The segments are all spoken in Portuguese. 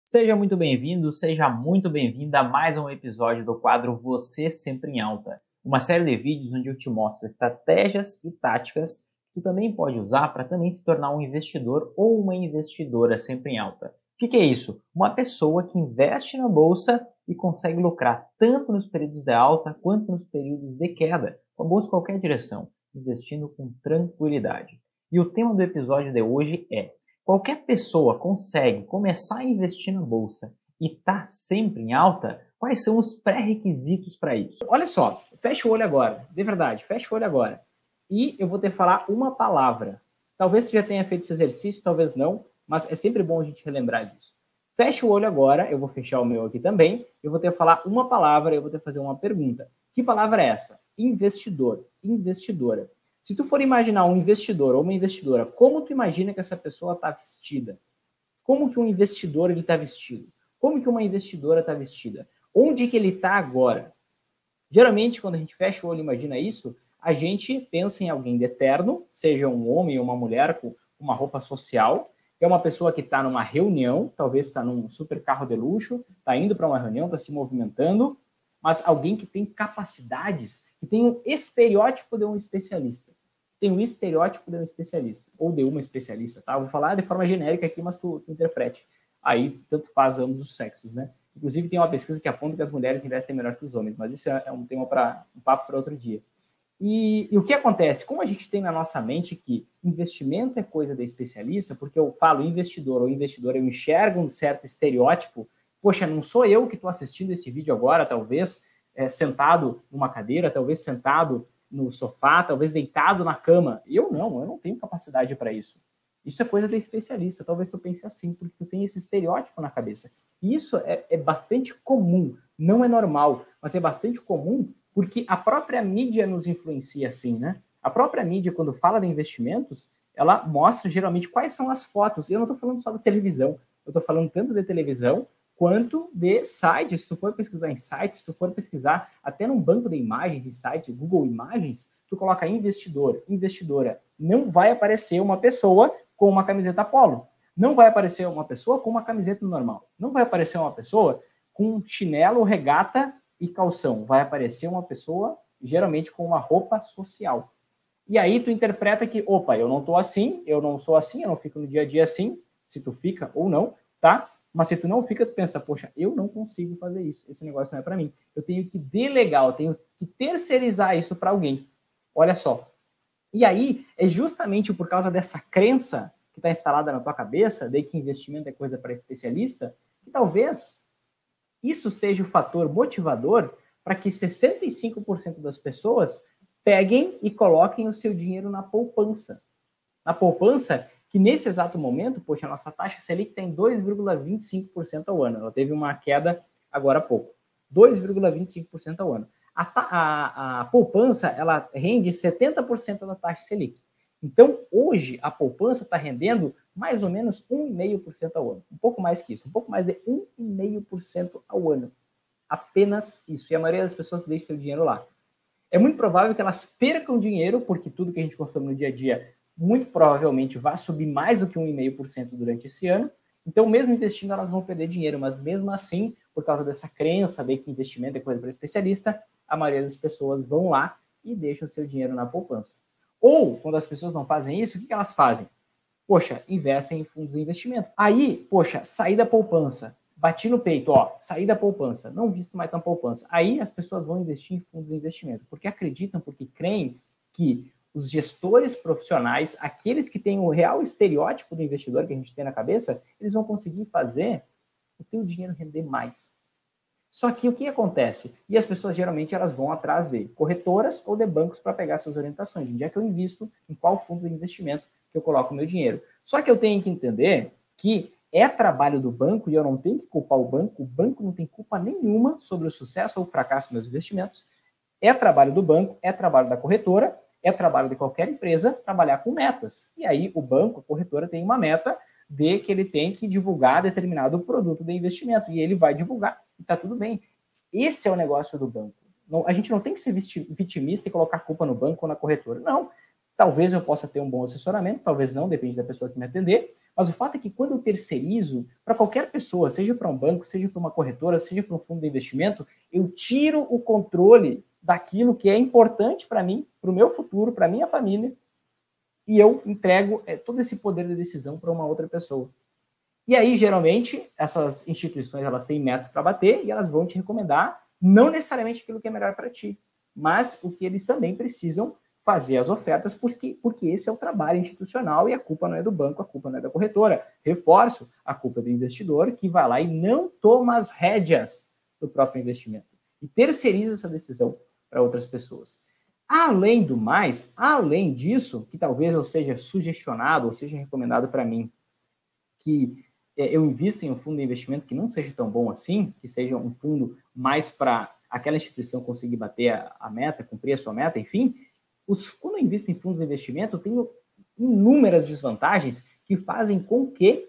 Seja muito bem-vindo, seja muito bem-vinda a mais um episódio do quadro Você Sempre em Alta, uma série de vídeos onde eu te mostro estratégias e táticas que tu também pode usar para também se tornar um investidor ou uma investidora sempre em alta. O que é isso? Uma pessoa que investe na bolsa e consegue lucrar tanto nos períodos de alta quanto nos períodos de queda, com a bolsa em qualquer direção, investindo com tranquilidade. E o tema do episódio de hoje é: qualquer pessoa consegue começar a investir na bolsa e tá sempre em alta? Quais são os pré-requisitos para isso? Olha só, fecha o olho agora, de verdade, fecha o olho agora. E eu vou te falar uma palavra. Talvez tu já tenha feito esse exercício, talvez não, mas é sempre bom a gente relembrar disso. Fecha o olho agora, eu vou fechar o meu aqui também, eu vou te falar uma palavra, eu vou te fazer uma pergunta. Que palavra é essa? Investidor, investidora. Se tu for imaginar um investidor ou uma investidora, como tu imagina que essa pessoa está vestida? Como que um investidor está vestido? Como que uma investidora está vestida? Onde que ele está agora? Geralmente, quando a gente fecha o olho e imagina isso, a gente pensa em alguém de terno, seja um homem ou uma mulher com uma roupa social, é uma pessoa que está numa reunião, talvez está num super carro de luxo, está indo para uma reunião, está se movimentando, mas alguém que tem capacidades, que tem um estereótipo de um especialista. Tem um estereótipo de um especialista, ou de uma especialista, tá? Eu vou falar de forma genérica aqui, mas tu interprete. Aí, tanto faz ambos os sexos, né? Inclusive, tem uma pesquisa que aponta que as mulheres investem melhor que os homens, mas isso é um tema para um papo para outro dia. E o que acontece? Como a gente tem na nossa mente que investimento é coisa de especialista, porque eu falo investidor ou investidora, eu enxergo um certo estereótipo. Poxa, não sou eu que estou assistindo esse vídeo agora, talvez sentado numa cadeira, talvez sentado no sofá, talvez deitado na cama. Eu não tenho capacidade para isso. Isso é coisa de especialista. Talvez tu pense assim, porque tu tem esse estereótipo na cabeça. E isso é bastante comum, não é normal, mas é bastante comum porque a própria mídia nos influencia assim, né? A própria mídia, quando fala de investimentos, ela mostra geralmente quais são as fotos. Eu não estou falando só da televisão, eu estou falando tanto de televisão quanto de sites. Se tu for pesquisar em sites, se tu for pesquisar até num banco de imagens em site, Google Imagens, tu coloca investidor, investidora, não vai aparecer uma pessoa com uma camiseta polo. Não vai aparecer uma pessoa com uma camiseta normal. Não vai aparecer uma pessoa com chinelo, regata e calção. Vai aparecer uma pessoa, geralmente, com uma roupa social. E aí tu interpreta que, opa, eu não estou assim, eu não sou assim, eu não fico no dia a dia assim, se tu fica ou não, tá? Mas se tu não fica, tu pensa, poxa, eu não consigo fazer isso, esse negócio não é para mim. Eu tenho que delegar, eu tenho que terceirizar isso para alguém. Olha só. E aí, é justamente por causa dessa crença que está instalada na tua cabeça, de que investimento é coisa para especialista, que talvez isso seja o fator motivador para que 65% das pessoas peguem e coloquem o seu dinheiro na poupança. Na poupança, que nesse exato momento, poxa, a nossa taxa Selic está em 2,25% ao ano. Ela teve uma queda agora há pouco. 2,25% ao ano. A poupança, ela rende 70% da taxa Selic. Então, hoje, a poupança está rendendo mais ou menos 1,5% ao ano. Um pouco mais que isso, um pouco mais de 1,5% ao ano. Apenas isso. E a maioria das pessoas deixa seu dinheiro lá. É muito provável que elas percam dinheiro, porque tudo que a gente consome no dia a dia, muito provavelmente vai subir mais do que 1,5% durante esse ano. Então, mesmo investindo, elas vão perder dinheiro, mas mesmo assim, por causa dessa crença de que investimento é coisa para especialista, a maioria das pessoas vão lá e deixam seu dinheiro na poupança. Ou, quando as pessoas não fazem isso, o que elas fazem? Poxa, investem em fundos de investimento. Aí, poxa, sair da poupança, bati no peito, ó, sair da poupança, não visto mais na poupança. Aí as pessoas vão investir em fundos de investimento, porque acreditam, porque creem que os gestores profissionais, aqueles que têm o real estereótipo do investidor que a gente tem na cabeça, eles vão conseguir fazer o teu dinheiro render mais. Só que o que acontece? E as pessoas geralmente elas vão atrás de corretoras ou de bancos para pegar essas orientações. Onde é que eu invisto? Em qual fundo de investimento que eu coloco o meu dinheiro? Só que eu tenho que entender que é trabalho do banco e eu não tenho que culpar o banco não tem culpa nenhuma sobre o sucesso ou o fracasso dos meus investimentos. É trabalho do banco, é trabalho da corretora, é trabalho de qualquer empresa trabalhar com metas. E aí o banco, a corretora tem uma meta de que ele tem que divulgar determinado produto de investimento e ele vai divulgar e tá tudo bem. Esse é o negócio do banco. Não, a gente não tem que ser vitimista e colocar culpa no banco ou na corretora. Não. Talvez eu possa ter um bom assessoramento, talvez não, depende da pessoa que me atender, mas o fato é que quando eu terceirizo para qualquer pessoa, seja para um banco, seja para uma corretora, seja para um fundo de investimento, eu tiro o controle daquilo que é importante para mim, para o meu futuro, para a minha família, e eu entrego todo esse poder de decisão para uma outra pessoa. E aí, geralmente, essas instituições elas têm metas para bater e elas vão te recomendar não necessariamente aquilo que é melhor para ti, mas o que eles também precisam fazer as ofertas, porque esse é o trabalho institucional e a culpa não é do banco, a culpa não é da corretora. Reforço, a culpa é do investidor que vai lá e não toma as rédeas do próprio investimento e terceiriza essa decisão para outras pessoas. Além do mais, além disso, que talvez eu seja sugestionado ou seja recomendado para mim que eu invista em um fundo de investimento que não seja tão bom assim, que seja um fundo mais para aquela instituição conseguir bater a meta, cumprir a sua meta, enfim, quando eu invisto em fundos de investimento, eu tenho inúmeras desvantagens que fazem com que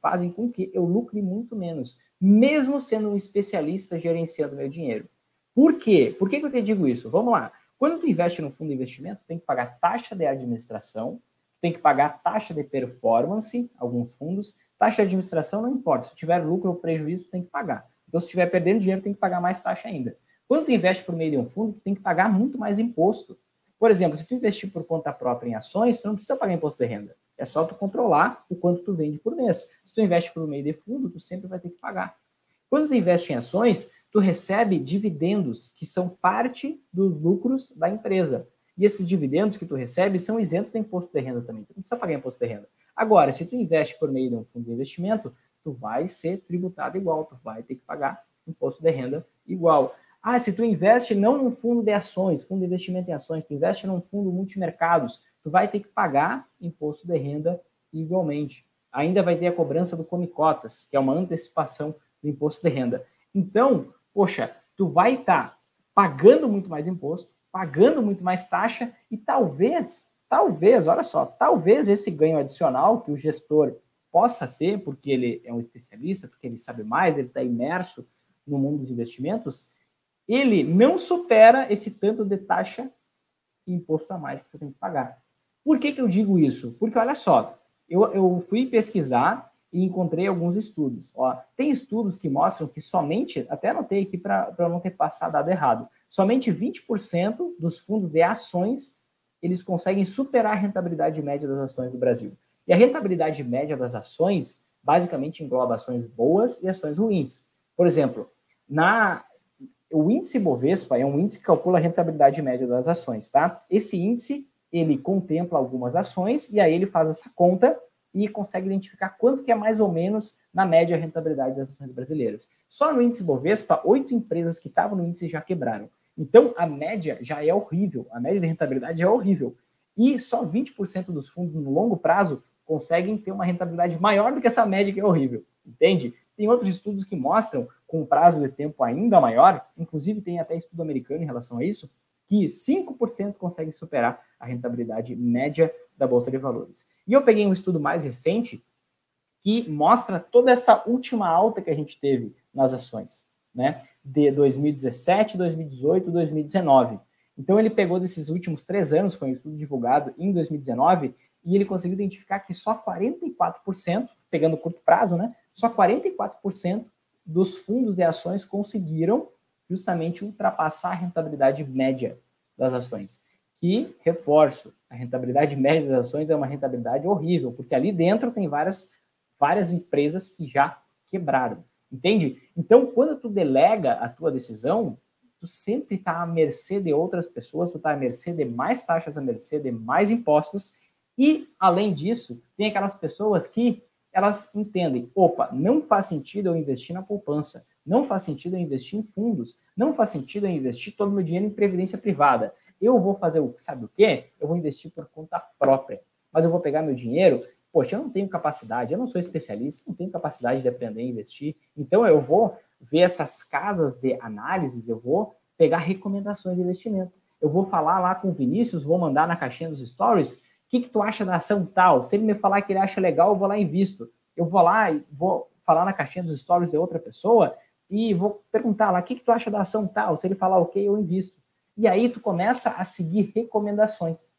eu lucre muito menos, mesmo sendo um especialista gerenciando meu dinheiro. Por quê? Por que eu te digo isso? Vamos lá. Quando tu investe no fundo de investimento, tu tem que pagar taxa de administração, tem que pagar taxa de performance, alguns fundos, taxa de administração não importa, se tiver lucro ou prejuízo, tem que pagar. Então, se estiver perdendo dinheiro, tem que pagar mais taxa ainda. Quando tu investe por meio de um fundo, tu tem que pagar muito mais imposto. Por exemplo, se tu investir por conta própria em ações, tu não precisa pagar imposto de renda. É só tu controlar o quanto tu vende por mês. Se tu investe por meio de fundo, tu sempre vai ter que pagar. Quando tu investe em ações, tu recebe dividendos, que são parte dos lucros da empresa. E esses dividendos que tu recebe são isentos de imposto de renda também. Tu não precisa pagar imposto de renda. Agora, se tu investe por meio de um fundo de investimento, tu vai ser tributado igual, tu vai ter que pagar imposto de renda igual. Se tu investe não num fundo de ações, fundo de investimento em ações, tu investe num fundo multimercados, tu vai ter que pagar imposto de renda igualmente. Ainda vai ter a cobrança do Come Cotas, que é uma antecipação do imposto de renda. Então, poxa, tu vai estar pagando muito mais imposto, pagando muito mais taxa e talvez, olha só, talvez esse ganho adicional que o gestor possa ter, porque ele é um especialista, porque ele sabe mais, ele está imerso no mundo dos investimentos, ele não supera esse tanto de taxa e imposto a mais que tu tem que pagar. Por que eu digo isso? Porque, olha só, eu fui pesquisar e encontrei alguns estudos. Tem estudos que mostram que somente, até anotei aqui para não ter passado dado errado, somente 20% dos fundos de ações, eles conseguem superar a rentabilidade média das ações do Brasil. E a rentabilidade média das ações, basicamente, engloba ações boas e ações ruins. Por exemplo, o índice Bovespa é um índice que calcula a rentabilidade média das ações, tá? Esse índice, ele contempla algumas ações e aí ele faz essa conta e consegue identificar quanto que é mais ou menos, na média, a rentabilidade das ações brasileiras. Só no índice Bovespa, 8 empresas que estavam no índice já quebraram. Então, a média já é horrível, a média de rentabilidade é horrível. E só 20% dos fundos no longo prazo conseguem ter uma rentabilidade maior do que essa média que é horrível, entende? Tem outros estudos que mostram, com um prazo de tempo ainda maior, inclusive tem até estudo americano em relação a isso, que 5% conseguem superar a rentabilidade média da Bolsa de Valores. E eu peguei um estudo mais recente que mostra toda essa última alta que a gente teve nas ações, né? De 2017, 2018, 2019. Então ele pegou desses últimos 3 anos, foi um estudo divulgado em 2019, e ele conseguiu identificar que só 44%, pegando curto prazo, né? Só 44% dos fundos de ações conseguiram justamente ultrapassar a rentabilidade média das ações. Que, reforço, a rentabilidade média das ações é uma rentabilidade horrível, porque ali dentro tem várias empresas que já quebraram, entende? Então, quando tu delega a tua decisão, tu sempre está à mercê de outras pessoas, tu está à mercê de mais taxas, à mercê de mais impostos, e, além disso, tem aquelas pessoas que elas entendem, não faz sentido eu investir na poupança, não faz sentido eu investir em fundos, não faz sentido eu investir todo o meu dinheiro em previdência privada. Eu vou fazer, sabe o quê? Eu vou investir por conta própria, mas eu vou pegar meu dinheiro, poxa, eu não tenho capacidade, eu não sou especialista, não tenho capacidade de aprender a investir, então eu vou ver essas casas de análises, eu vou pegar recomendações de investimento. Eu vou falar lá com o Vinícius, vou mandar na caixinha dos stories, o que tu acha da ação tal? Se ele me falar que ele acha legal, eu vou lá e invisto. Eu vou lá e vou falar na caixinha dos stories de outra pessoa e vou perguntar lá, o que tu acha da ação tal? Se ele falar ok, eu invisto. E aí tu começa a seguir recomendações.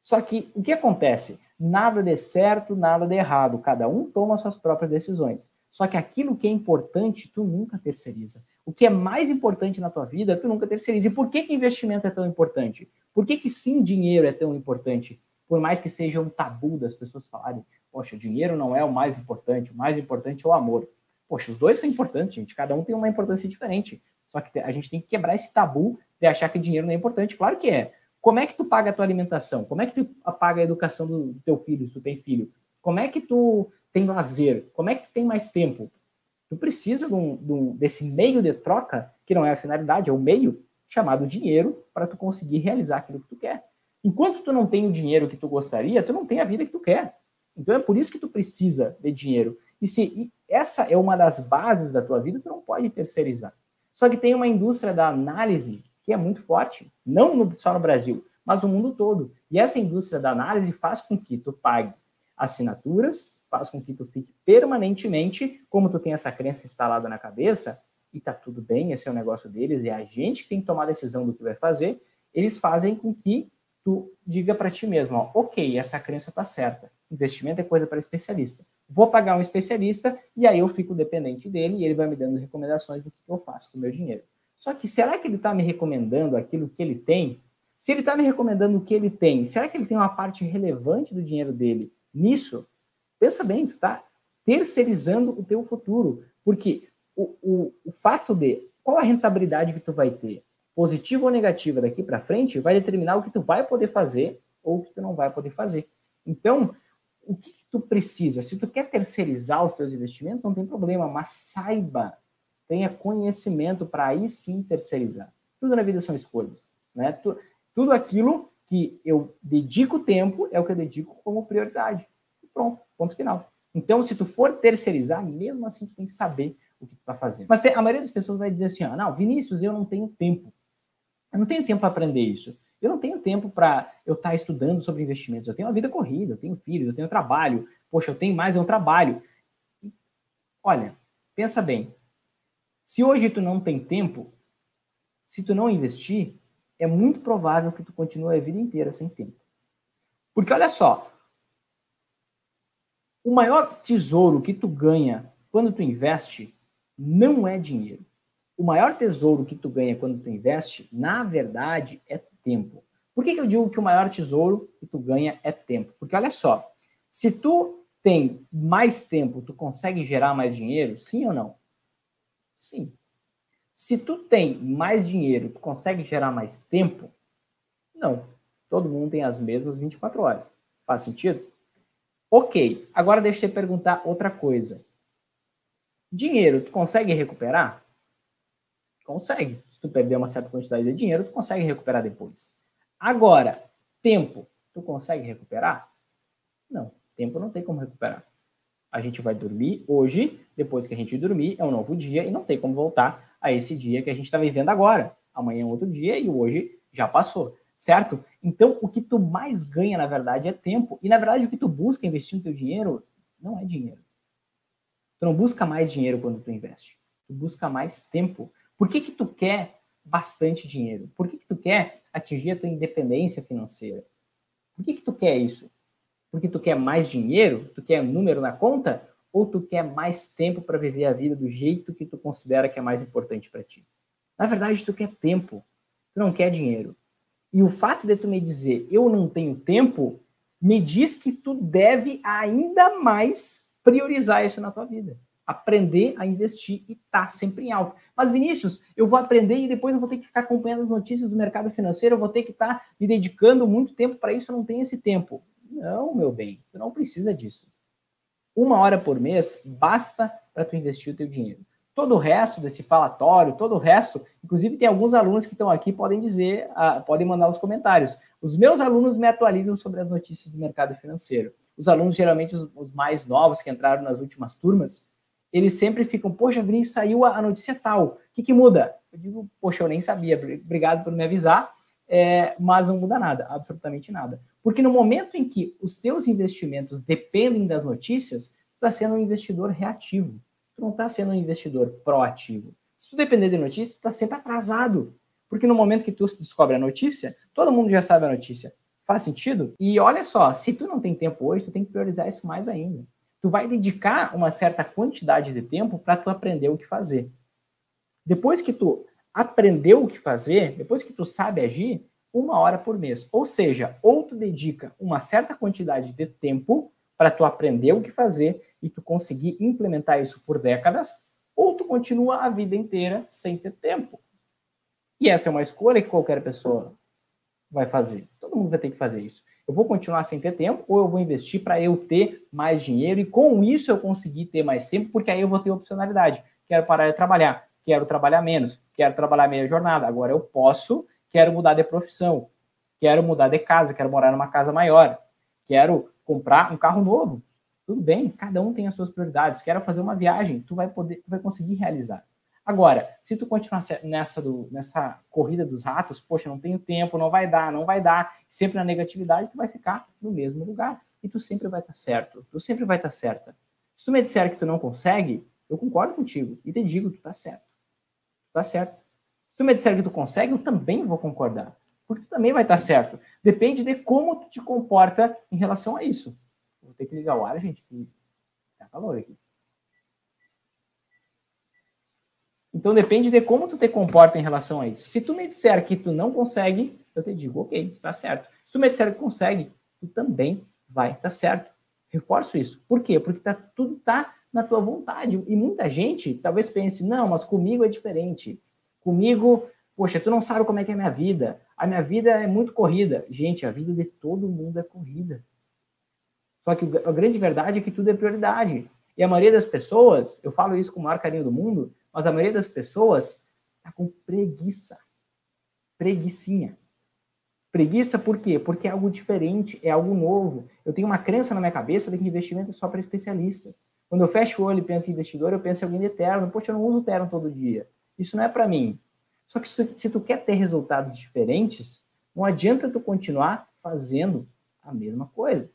Só que o que acontece? Nada de certo, nada de errado. Cada um toma suas próprias decisões. Só que aquilo que é importante, tu nunca terceiriza. O que é mais importante na tua vida, tu nunca terceiriza. E por que investimento é tão importante? Por que sim, dinheiro é tão importante? Por mais que seja um tabu das pessoas falarem, poxa, dinheiro não é o mais importante é o amor. Poxa, os dois são importantes, gente. Cada um tem uma importância diferente. Só que a gente tem que quebrar esse tabu de achar que dinheiro não é importante. Claro que é. Como é que tu paga a tua alimentação? Como é que tu paga a educação do teu filho, se tu tem filho? Como é que tu tem lazer? Como é que tu tem mais tempo? Tu precisa desse meio de troca, que não é a finalidade, é o meio, chamado dinheiro, para tu conseguir realizar aquilo que tu quer. Enquanto tu não tem o dinheiro que tu gostaria, tu não tem a vida que tu quer. Então é por isso que tu precisa de dinheiro. E se essa é uma das bases da tua vida, tu não pode terceirizar. Só que tem uma indústria da análise que é muito forte, não só no Brasil, mas no mundo todo. E essa indústria da análise faz com que tu pague assinaturas, faz com que tu fique permanentemente, como tu tem essa crença instalada na cabeça, e tá tudo bem, esse é o negócio deles, é a gente que tem que tomar a decisão do que vai fazer, eles fazem com que tu diga para ti mesmo, ó, ok, essa crença tá certa, investimento é coisa para especialista. Vou pagar um especialista e aí eu fico dependente dele e ele vai me dando recomendações do que eu faço com o meu dinheiro. Só que será que ele está me recomendando aquilo que ele tem? Se ele está me recomendando o que ele tem, será que ele tem uma parte relevante do dinheiro dele nisso? Pensa bem, tu está terceirizando o teu futuro. Porque o fato de qual a rentabilidade que tu vai ter, positiva ou negativa daqui para frente, vai determinar o que tu vai poder fazer ou o que tu não vai poder fazer. Então, o que tu precisa? Se tu quer terceirizar os teus investimentos, não tem problema, mas saiba, tenha conhecimento para aí sim terceirizar. Tudo na vida são escolhas, né? Tudo aquilo que eu dedico tempo é o que eu dedico como prioridade. Pronto, ponto final. Então, se tu for terceirizar, mesmo assim tu tem que saber o que tu está fazendo. Mas a maioria das pessoas vai dizer assim, não, Vinícius, eu não tenho tempo. Eu não tenho tempo para aprender isso. Eu não tenho tempo para eu estar estudando sobre investimentos. Eu tenho uma vida corrida, eu tenho filhos, eu tenho trabalho. Poxa, eu tenho mais um trabalho. Olha, pensa bem. Se hoje tu não tem tempo, se tu não investir, é muito provável que tu continue a vida inteira sem tempo. Porque olha só, o maior tesouro que tu ganha quando tu investe não é dinheiro. O maior tesouro que tu ganha quando tu investe, na verdade, é tempo. Por que eu digo que o maior tesouro que tu ganha é tempo? Porque olha só, se tu tem mais tempo, tu consegue gerar mais dinheiro? Sim ou não? Sim. Se tu tem mais dinheiro, tu consegue gerar mais tempo? Não. Todo mundo tem as mesmas 24 horas. Faz sentido? Ok. Agora deixa eu te perguntar outra coisa. Dinheiro, tu consegue recuperar? Consegue. Se tu perder uma certa quantidade de dinheiro, tu consegue recuperar depois. Agora, tempo, tu consegue recuperar? Não. Tempo não tem como recuperar. A gente vai dormir hoje, depois que a gente dormir, é um novo dia e não tem como voltar a esse dia que a gente está vivendo agora. Amanhã é outro dia e hoje já passou, certo? Então, o que tu mais ganha, na verdade, é tempo. E, na verdade, o que tu busca investir no teu dinheiro não é dinheiro. Tu não busca mais dinheiro quando tu investe. Tu busca mais tempo. Por que tu quer bastante dinheiro? Por que tu quer atingir a tua independência financeira? Por que tu quer isso? Porque tu quer mais dinheiro? Tu quer número na conta? Ou tu quer mais tempo para viver a vida do jeito que tu considera que é mais importante para ti? Na verdade, tu quer tempo. Tu não quer dinheiro. E o fato de tu me dizer eu não tenho tempo, me diz que tu deve ainda mais priorizar isso na tua vida. Aprender a investir e estar sempre em alta. Mas, Vinícius, eu vou aprender e depois eu vou ter que ficar acompanhando as notícias do mercado financeiro, eu vou ter que estar me dedicando muito tempo para isso, eu não tenho esse tempo. Não, meu bem, tu não precisa disso. 1 hora por mês basta para tu investir o teu dinheiro. Todo o resto desse falatório, todo o resto, inclusive tem alguns alunos que estão aqui, podem dizer, podem mandar os comentários. Os meus alunos me atualizam sobre as notícias do mercado financeiro. Os alunos, geralmente os mais novos, que entraram nas últimas turmas, eles sempre ficam, poxa, Vinícius, saiu a notícia tal, o que muda? Eu digo, poxa, eu nem sabia, obrigado por me avisar, mas não muda nada, absolutamente nada. Porque no momento em que os teus investimentos dependem das notícias, tu está sendo um investidor reativo. Tu não está sendo um investidor proativo. Se tu depender de notícia, tu está sempre atrasado. Porque no momento que tu descobre a notícia, todo mundo já sabe a notícia. Faz sentido? E olha só, se tu não tem tempo hoje, tu tem que priorizar isso mais ainda. Tu vai dedicar uma certa quantidade de tempo para tu aprender o que fazer. Depois que tu aprendeu o que fazer, depois que tu sabe agir, 1 hora por mês. Ou seja, ou tu dedica uma certa quantidade de tempo para tu aprender o que fazer e tu conseguir implementar isso por décadas, ou tu continua a vida inteira sem ter tempo. E essa é uma escolha que qualquer pessoa vai fazer. Todo mundo vai ter que fazer isso. Eu vou continuar sem ter tempo ou eu vou investir para eu ter mais dinheiro e com isso eu conseguir ter mais tempo, porque aí eu vou ter opcionalidade. Quero parar de trabalhar, quero trabalhar menos, quero trabalhar meia jornada. Agora eu posso, quero mudar de profissão, quero mudar de casa, quero morar numa casa maior, quero comprar um carro novo. Tudo bem, cada um tem as suas prioridades. Quero fazer uma viagem, tu vai conseguir realizar. Agora, se tu continuar nessa corrida dos ratos, poxa, não tenho tempo, não vai dar, sempre na negatividade, tu vai ficar no mesmo lugar. E tu sempre vai estar certo, tu sempre vai estar certa. Se tu me disser que tu não consegue, eu concordo contigo e te digo que tu tá certo. Tu tá certo. Se tu me disser que tu consegue, eu também vou concordar. Porque tu também vai estar certo. Depende de como tu te comporta em relação a isso. Vou ter que ligar o ar, gente, que tá calor aqui. Então, depende de como tu te comporta em relação a isso. Se tu me disser que tu não consegue, eu te digo, ok, tá certo. Se tu me disser que consegue, tu também vai estar certo. Reforço isso. Por quê? Porque tudo tá na tua vontade. E muita gente talvez pense, não, mas comigo é diferente. Comigo, poxa, tu não sabe como é que é a minha vida. A minha vida é muito corrida. Gente, a vida de todo mundo é corrida. Só que a grande verdade é que tudo é prioridade. E a maioria das pessoas, eu falo isso com o maior carinho do mundo, mas a maioria das pessoas está com preguiça. Preguicinha. Preguiça por quê? Porque é algo diferente, é algo novo. Eu tenho uma crença na minha cabeça de que investimento é só para especialista. Quando eu fecho o olho e penso em investidor, eu penso em alguém de terno. Poxa, eu não uso terno todo dia. Isso não é para mim. Só que se tu quer ter resultados diferentes, não adianta tu continuar fazendo a mesma coisa.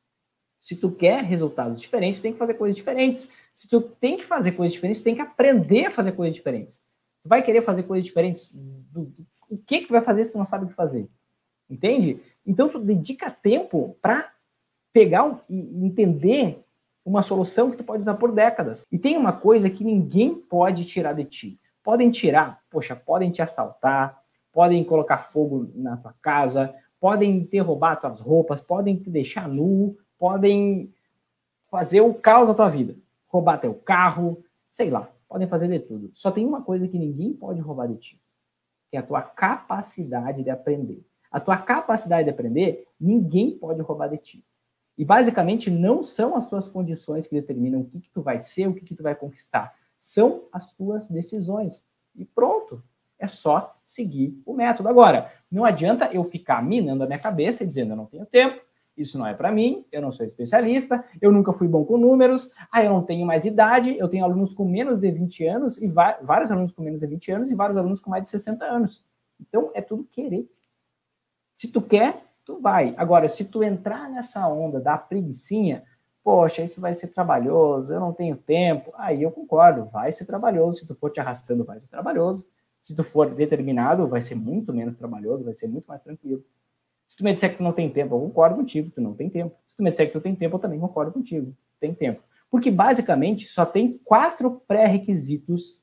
Se tu quer resultados diferentes, tu tem que fazer coisas diferentes. Se tu tem que fazer coisas diferentes, tu tem que aprender a fazer coisas diferentes. Tu vai querer fazer coisas diferentes? O que tu vai fazer se tu não sabe o que fazer? Entende? Então, tu dedica tempo para pegar e entender uma solução que tu pode usar por décadas. E tem uma coisa que ninguém pode tirar de ti. Podem tirar, poxa, podem te assaltar, podem colocar fogo na tua casa, podem ter roubado tuas roupas, podem te deixar nu, podem fazer o caos da tua vida. Roubar teu carro, sei lá, podem fazer de tudo. Só tem uma coisa que ninguém pode roubar de ti, que é a tua capacidade de aprender. A tua capacidade de aprender, ninguém pode roubar de ti. E basicamente não são as tuas condições que determinam o que tu vai ser, o que tu vai conquistar. São as tuas decisões. E pronto. É só seguir o método. Agora, não adianta eu ficar minando a minha cabeça e dizendo eu não tenho tempo, isso não é para mim, eu não sou especialista, eu nunca fui bom com números, eu não tenho mais idade, eu tenho alunos com menos de 20 anos, e vários alunos com menos de 20 anos e vários alunos com mais de 60 anos. Então, é tudo querer. Se tu quer, tu vai. Agora, se tu entrar nessa onda da preguicinha, poxa, isso vai ser trabalhoso, eu não tenho tempo, aí eu concordo, vai ser trabalhoso, se tu for te arrastando, vai ser trabalhoso, se tu for determinado, vai ser muito menos trabalhoso, vai ser muito mais tranquilo. Se tu me disser que tu não tem tempo, eu concordo contigo, tu não tem tempo. Se tu me disser que tu tem tempo, eu também concordo contigo, tem tempo. Porque, basicamente, só tem 4 pré-requisitos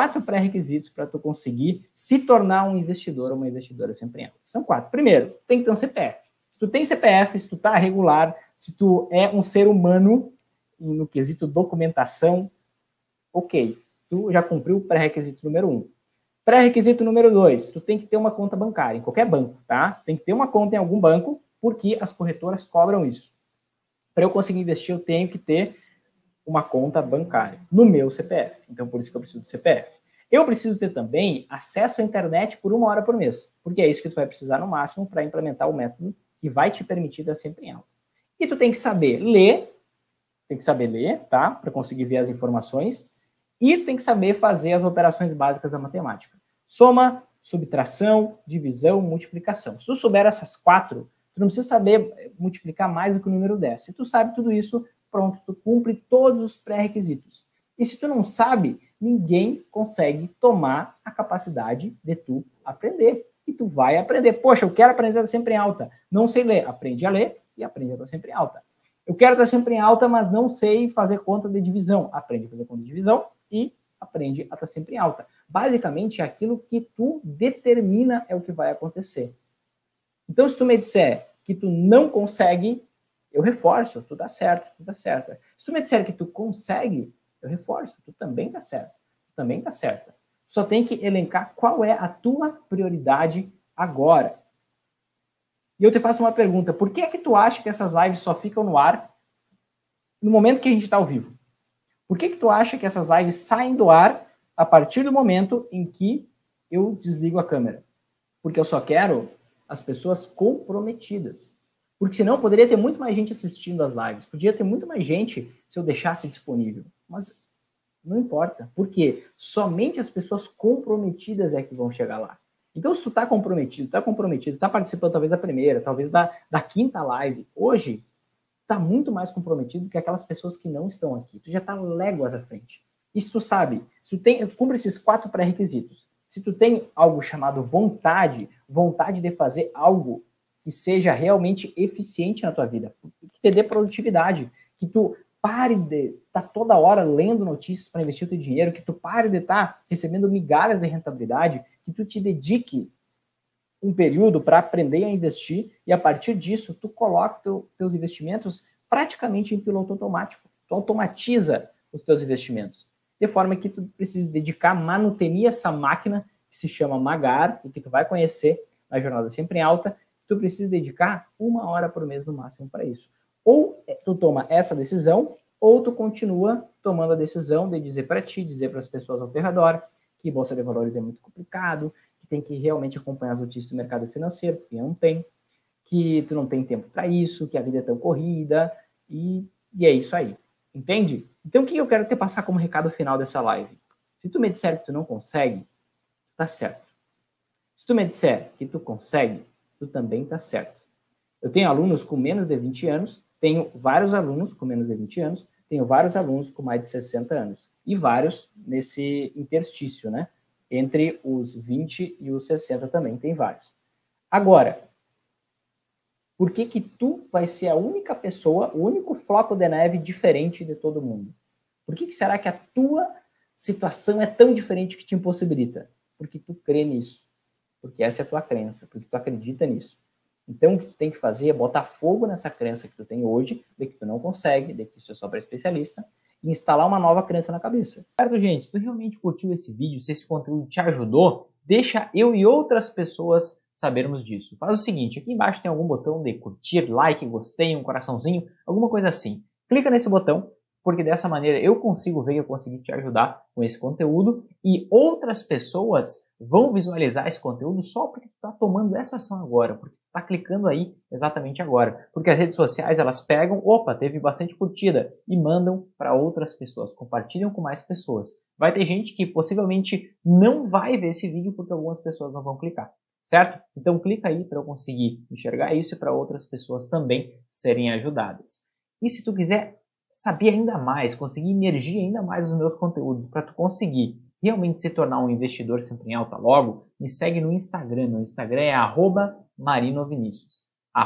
para tu conseguir se tornar um investidor ou uma investidora sempre em alta. São 4. Primeiro, tem que ter um CPF. Se tu tem CPF, se tu tá regular, se tu é um ser humano no quesito documentação, ok, tu já cumpriu o pré-requisito número 1. Pré-requisito número 2, tu tem que ter uma conta bancária, em qualquer banco, tá? Tem que ter uma conta em algum banco, porque as corretoras cobram isso. Para eu conseguir investir, eu tenho que ter uma conta bancária no meu CPF. Então, por isso que eu preciso do CPF. Eu preciso ter também acesso à internet por 1 hora por mês, porque é isso que tu vai precisar no máximo para implementar o método que vai te permitir dar sempre em alta. E tu tem que saber ler, tá? Para conseguir ver as informações. E tu tem que saber fazer as operações básicas da matemática. Soma, subtração, divisão, multiplicação. Se tu souber essas 4, tu não precisa saber multiplicar mais do que o número 10. Se tu sabe tudo isso, pronto, tu cumpre todos os pré-requisitos. E se tu não sabe, ninguém consegue tomar a capacidade de tu aprender. e tu vai aprender. Poxa, eu quero aprender a estar sempre em alta. Não sei ler. Aprende a ler e aprende a estar sempre em alta. Eu quero estar sempre em alta, mas não sei fazer conta de divisão. Aprende a fazer conta de divisão e aprende a estar sempre em alta. Basicamente, aquilo que tu determina é o que vai acontecer. Então, se tu me disser que tu não consegue, eu reforço, tu dá certo, tu dá certo. Se tu me disser que tu consegue, eu reforço, tu também dá certo, tu também dá certo. Só tem que elencar qual é a tua prioridade agora. E eu te faço uma pergunta, por que é que tu acha que essas lives só ficam no ar no momento que a gente está ao vivo? Por que que tu acha que essas lives saem do ar a partir do momento em que eu desligo a câmera? Porque eu só quero as pessoas comprometidas. Porque senão poderia ter muito mais gente assistindo as lives, podia ter muito mais gente se eu deixasse disponível. Mas não importa, porque somente as pessoas comprometidas é que vão chegar lá. Então, se tu tá comprometido, tá participando talvez da primeira, talvez da quinta live, hoje, tá muito mais comprometido que aquelas pessoas que não estão aqui. Tu já tá léguas à frente. E se tu sabe, se tu cumpre esses 4 pré-requisitos, se tu tem algo chamado vontade de fazer algo que seja realmente eficiente na tua vida, que te dê produtividade, que tu pare de estar toda hora lendo notícias para investir o teu dinheiro, que tu pare de estar recebendo migalhas de rentabilidade, que tu te dedique um período para aprender a investir e a partir disso tu coloca teus investimentos praticamente em piloto automático. Tu automatiza os teus investimentos. De forma que tu precisa dedicar manutenir essa máquina que se chama Magar e que tu vai conhecer na Jornada Sempre em Alta. Tu precisa dedicar 1 hora por mês no máximo para isso. Ou tu toma essa decisão, ou tu continua tomando a decisão de dizer para ti, dizer para as pessoas ao teu redor que Bolsa de Valores é muito complicado, que tem que realmente acompanhar as notícias do mercado financeiro, porque não tem, que tu não tem tempo para isso, que a vida é tão corrida, e é isso aí. Entende? Então, o que eu quero te passar como recado final dessa live? Se tu me disser que tu não consegue, tá certo. Se tu me disser que tu consegue, tu também tá certo. Eu tenho alunos com menos de 20 anos, tenho vários alunos com menos de 20 anos, tenho vários alunos com mais de 60 anos. E vários nesse interstício, né? Entre os 20 e os 60 também tem vários. Agora, por que que tu vai ser a única pessoa, o único floco de neve diferente de todo mundo? Por que será que a tua situação é tão diferente que te impossibilita? Porque tu crê nisso. Porque essa é a tua crença, porque tu acredita nisso. Então, o que tu tem que fazer é botar fogo nessa crença que tu tem hoje, de que tu não consegue, de que isso é só para especialista, e instalar uma nova crença na cabeça. Certo, gente? Se tu realmente curtiu esse vídeo, se esse conteúdo te ajudou, deixa eu e outras pessoas sabermos disso. Faz o seguinte, aqui embaixo tem algum botão de curtir, like, gostei, um coraçãozinho, alguma coisa assim. Clica nesse botão, porque dessa maneira eu consigo ver que eu consegui te ajudar com esse conteúdo e outras pessoas vão visualizar esse conteúdo só porque tu está tomando essa ação agora, porque tu está clicando aí exatamente agora. Porque as redes sociais, elas pegam, opa, teve bastante curtida e mandam para outras pessoas, compartilham com mais pessoas. Vai ter gente que possivelmente não vai ver esse vídeo porque algumas pessoas não vão clicar, certo? Então clica aí para eu conseguir enxergar isso e para outras pessoas também serem ajudadas. E se tu quiser saber ainda mais, conseguir imergir ainda mais os meus conteúdos para tu conseguir realmente se tornar um investidor sempre em alta logo, me segue no Instagram. Meu Instagram é @marinovinicius.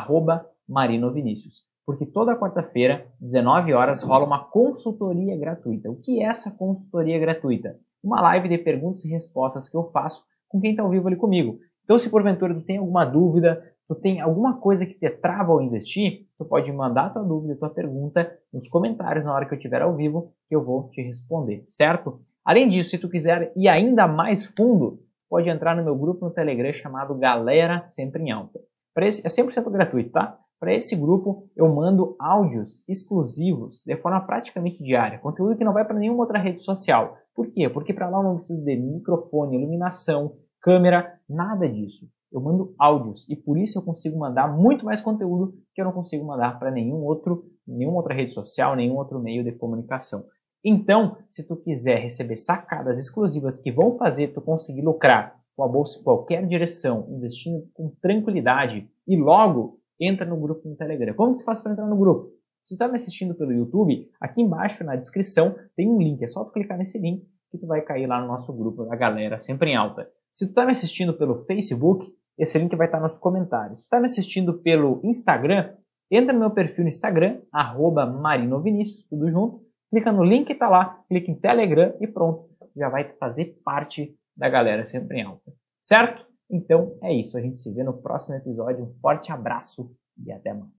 @marinovinicius. Porque toda quarta-feira, 19 horas, rola uma consultoria gratuita. O que é essa consultoria gratuita? Uma live de perguntas e respostas que eu faço com quem está ao vivo ali comigo. Então, se porventura tu tem alguma dúvida, tu tem alguma coisa que te trava ao investir, tu pode mandar a tua dúvida, a tua pergunta nos comentários na hora que eu estiver ao vivo, que eu vou te responder, certo? Além disso, se tu quiser ir ainda mais fundo, pode entrar no meu grupo no Telegram chamado Galera Sempre em Alta. É 100% gratuito, tá? Para esse grupo, eu mando áudios exclusivos de forma praticamente diária, conteúdo que não vai para nenhuma outra rede social. Por quê? Porque para lá eu não preciso de microfone, iluminação, câmera, nada disso. Eu mando áudios e por isso eu consigo mandar muito mais conteúdo que eu não consigo mandar para nenhuma outra rede social, nenhum outro meio de comunicação. Então, se tu quiser receber sacadas exclusivas que vão fazer tu conseguir lucrar com a bolsa em qualquer direção, investindo com tranquilidade e logo entra no grupo no Telegram. Como que tu faz para entrar no grupo? Se tu está me assistindo pelo YouTube, aqui embaixo na descrição tem um link, é só tu clicar nesse link que tu vai cair lá no nosso grupo da Galera Sempre em Alta. Se tu está me assistindo pelo Facebook, Esse link vai estar nos comentários. Se está me assistindo pelo Instagram, entra no meu perfil no Instagram, @marinovinicius, tudo junto, clica no link que está lá, clica em Telegram e pronto, já vai fazer parte da galera Sempre em Alta. Certo? Então é isso, a gente se vê no próximo episódio. Um forte abraço e até mais.